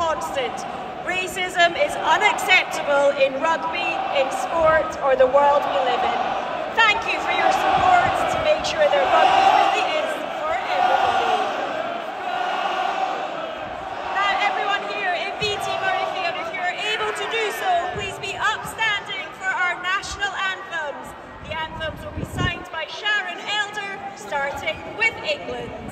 constant. Racism is unacceptable in rugby, in sport, or the world we live in. Thank you for your support to make sure that rugby really is for everybody. Now everyone here in BT Murrayfield, if you're able to do so, please be upstanding for our national anthems. The anthems will be signed by Sharon Elder, starting with England.